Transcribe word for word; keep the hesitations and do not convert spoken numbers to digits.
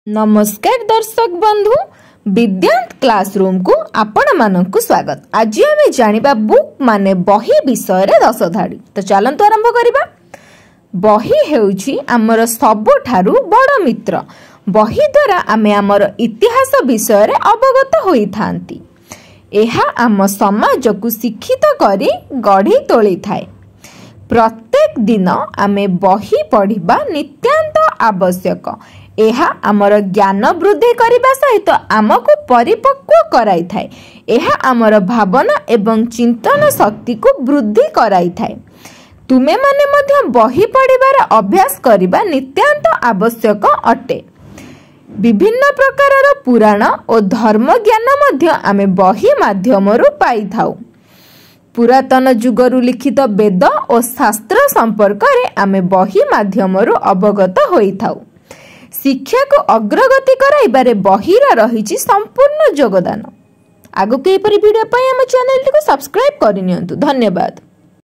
नमस्कार दर्शक बंधु विद्यांत क्लासरूम को आपण मानक स्वागत। आज आम जाना बुक माने बही विषय रे दस धाड़ी। तो चलतु आरंभ करवा। बही हेउची आमर सबुठारु बड़ मित्र। बही द्वारा आमे आमर इतिहास विषय रे अवगत होई थांती। एहा आम समाज को शिक्षित करी गढ़ी तोली थाए। प्रत्येक दिन आमे बही पढ़िबा नित्यांत आवश्यक। एहा आमर ज्ञान वृद्धि करने सहित आमको परिपक्व कराई थाए। एहा आमर भावना एवं चिंतन शक्ति को वृद्धि कराई थाए। तुमे माने मध्य बही पढ़िबार अभ्यास करिबा नित्यांत आवश्यक अटे। विभिन्न प्रकारर पुराण और धर्म ज्ञान मध्य आमे बही माध्यमरु पाई थाउ। पुरातन युगरु लिखित वेद और शास्त्र संपर्क रे आमे बही माध्यमरु अवगत होई थाउ। शिक्षा को अग्रगति कराइबारे बहीर रहिछि संपूर्ण योगदान। आगो के परि वीडियो पय हम चैनल को सब्सक्राइब करिनियंतु। धन्यवाद।